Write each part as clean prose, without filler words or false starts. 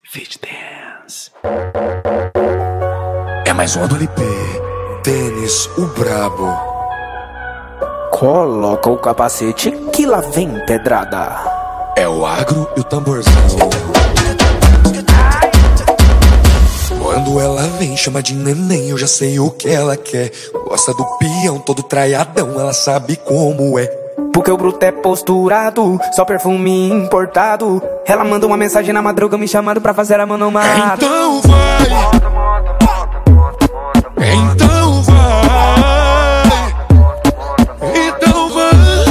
Fit Dance. É mais uma do LP. Tênis, o brabo. Coloca o capacete que lá vem pedrada. É o agro e o tamborzão. Quando ela vem, chama de neném, eu já sei o que ela quer. Gosta do peão, todo traiadão, ela sabe como é. Porque o bruto é posturado, só perfume importado. Ela manda uma mensagem na madruga me chamando pra fazer a manomada. Então vai, então vai, então vai,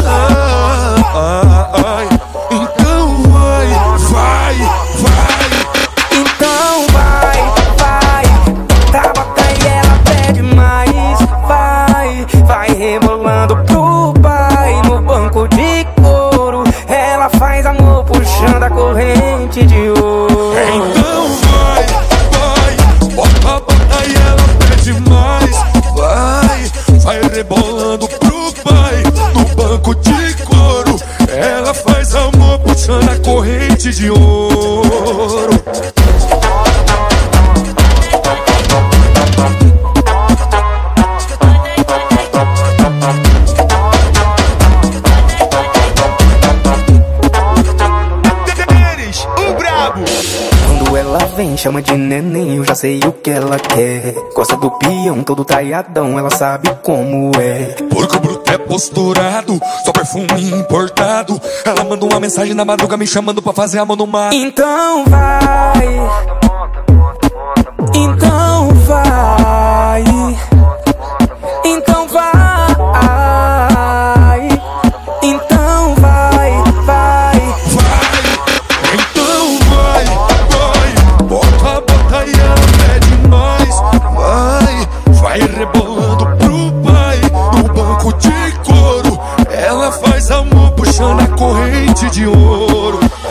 então vai, vai, vai. Então vai, trava e ela pede mais. Vai rebolando pro pai no banco de couro. Ela faz amor puxando a corrente de ouro. Então vai, bota e ela pede mais. Vai rebolando pro pai no banco de couro. Ela faz amor puxando a corrente de ouro. Quando ela vem, chama de neném, eu já sei o que ela quer. Gosta do peão, todo traiadão, ela sabe como é. Porque o bruto é posturado, só perfume importado. Ela manda uma mensagem na madruga me chamando pra fazer amor no mar. Então vai, então vai, então vai, então vai. Então vai, bota e ela pede mais. Vai rebolando pro pai no banco de couro. Ela faz amor puxando a corrente de ouro.